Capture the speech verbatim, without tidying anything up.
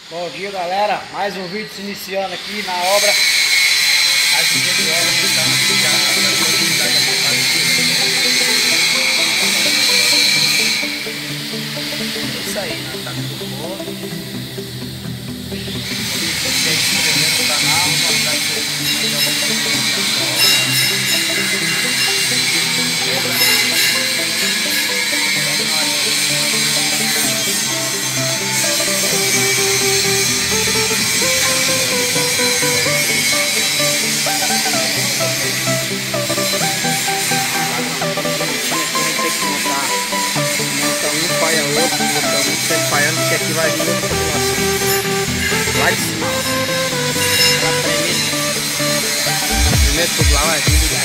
Bom dia, galera, mais um vídeo se iniciando aqui na obra. Mais um dia de obra que está aqui já na continuidade da montagem. É isso aí, nós estamos tudo bom. Você se inscrever no canal, mostrar que você vai ter sempre falhando, porque aqui vai vir outra população lá de cima, ó. Ela primeiro, primeiro tudo lá vai vir